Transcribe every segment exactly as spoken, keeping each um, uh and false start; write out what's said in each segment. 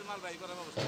মালবাহী করার ব্যবস্থা।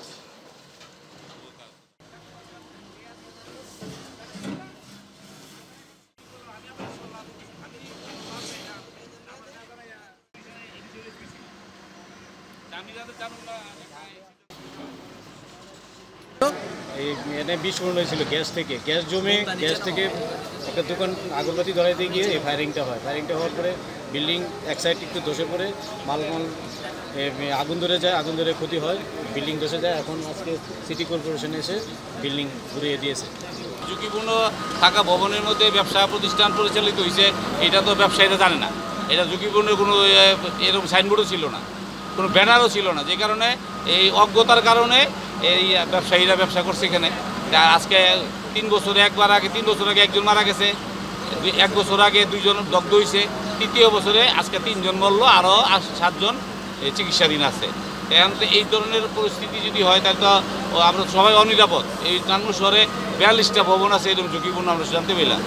এখানে বিস্ফোরণ হয়েছিল গ্যাস থেকে, গ্যাস জমে গ্যাস থেকে একটা দোকান আগরবাতি ধরাইতে গিয়ে এই ফায়ারিংটা হয়। ফায়ারিংটা হওয়ার পরে বিল্ডিং এক সাইড একটু ধসে পড়ে মালমাল আগুন ধরে যায়, আগুন ধরে ক্ষতি হয়, বিল্ডিং ধসে যায়। এখন আজকে সিটি কর্পোরেশন এসে বিল্ডিং ঘুরিয়ে দিয়েছে। ঝুঁকিপূর্ণ থাকা ভবনের মধ্যে ব্যবসা প্রতিষ্ঠান পরিচালিত হয়েছে, এটা তো ব্যবসায়ীরা জানে না। এটা ঝুঁকিপূর্ণ কোনো এরকম সাইনবোর্ডও ছিল না, কোনো ব্যানারও ছিল না, যে কারণে এই অজ্ঞতার কারণে এই ব্যবসায়ীরা ব্যবসা করছে এখানে। আজকে তিন বছরে একবার আগে তিন বছর আগে একজন মারা গেছে, এক বছর আগে দুইজন দগ্ধ হয়েছে, তৃতীয় বছরে আজকে তিনজন মরল, আরও সাতজন চিকিৎসাধীন আছে। এখন এই ধরনের পরিস্থিতি যদি হয় তাহলে তো আমরা সবাই অনিরাপদ। এই নারায়ণগঞ্জ শহরে বিয়াল্লিশটা ভবন আছে এরকম ঝুঁকিপূর্ণ, আমরা জানতে পেলাম।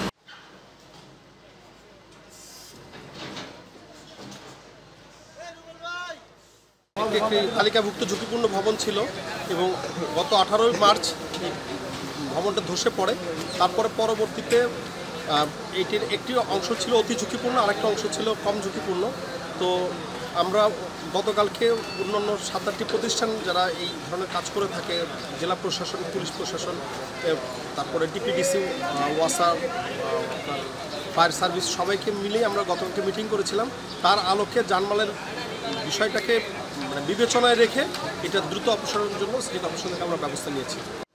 একটি তালিকাভুক্ত ঝুঁকিপূর্ণ ভবন ছিল এবং গত আঠারোই মার্চ ভবনটা ধসে পড়ে। তারপরে পরবর্তীতে এইটির একটি অংশ ছিল অতি ঝুঁকিপূর্ণ, আরেকটা অংশ ছিল কম ঝুঁকিপূর্ণ। তো আমরা গতকালকে অন্যান্য সাত আটটি প্রতিষ্ঠান যারা এই ধরনের কাজ করে থাকে, জেলা প্রশাসন, পুলিশ প্রশাসন, তারপরে ডিপিডিসি, ওয়াসার, ফায়ার সার্ভিস, সবাইকে মিলিয়ে আমরা গতকালকে মিটিং করেছিলাম। তার আলোকে জানমালের বিষয়টাকে মানে বিবেচনায় রেখে এটা দ্রুত অপসারণের জন্য সিটি কর্পোরেশন থেকে আমরা ব্যবস্থা নিয়েছি।